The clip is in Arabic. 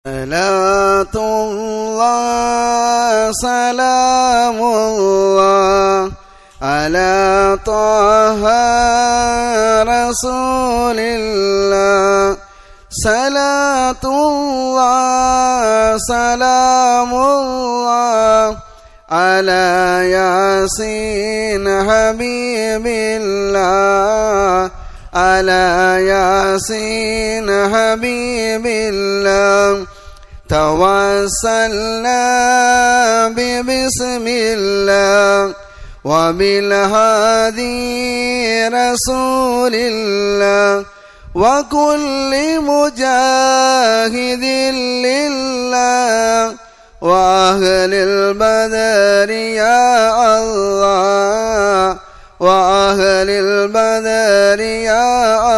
صلاة الله سلام الله على طه رسول الله. صلاة الله سلام الله على ياسين حبيب الله. على ياسين حبيب الله. توسلنا ببسم الله وبالهادي رسول الله وكل مجاهد لله وأهل البدر يا الله. وأهل البدر يا